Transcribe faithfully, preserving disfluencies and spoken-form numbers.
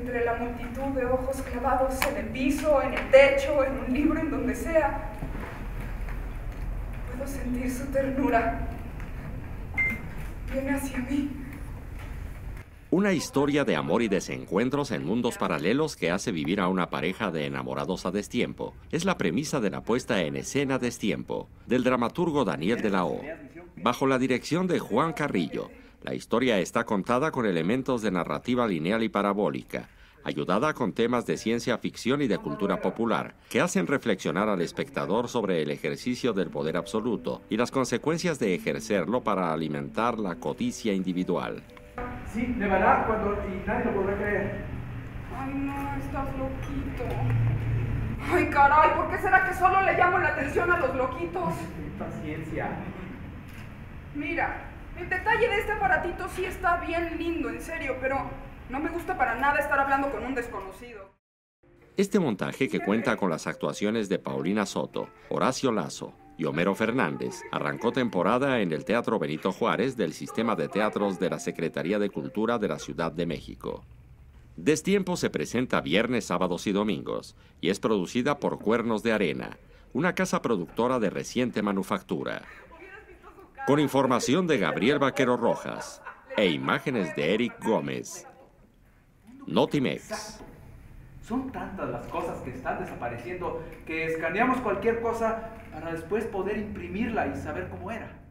entre la multitud de ojos clavados en el piso, en el techo, en un libro, en donde sea. Puedo sentir su ternura. Viene hacia mí. Una historia de amor y desencuentros en mundos paralelos que hace vivir a una pareja de enamorados a destiempo. Es la premisa de la puesta en escena Destiempo, del dramaturgo Daniel de la O. Bajo la dirección de Juan Carrillo, la historia está contada con elementos de narrativa lineal y parabólica, ayudada con temas de ciencia ficción y de cultura popular, que hacen reflexionar al espectador sobre el ejercicio del poder absoluto y las consecuencias de ejercerlo para alimentar la codicia individual. Sí, nevará cuando y nadie lo podrá creer. Ay, no, estás loquito. Ay, caray, ¿por qué será que solo le llamo la atención a los loquitos? Paciencia. Mira, el detalle de este aparatito sí está bien lindo, en serio, pero no me gusta para nada estar hablando con un desconocido. Este montaje, que cuenta con las actuaciones de Paulina Soto, Horacio Lazo y Homero Fernández, arrancó temporada en el Teatro Benito Juárez del Sistema de Teatros de la Secretaría de Cultura de la Ciudad de México. Destiempo se presenta viernes, sábados y domingos y es producida por Cuernos de Arena, una casa productora de reciente manufactura. Con información de Gabriel Vaquero Rojas e imágenes de Eric Gómez. Notimex. Son tantas las cosas que están desapareciendo que escaneamos cualquier cosa para después poder imprimirla y saber cómo era.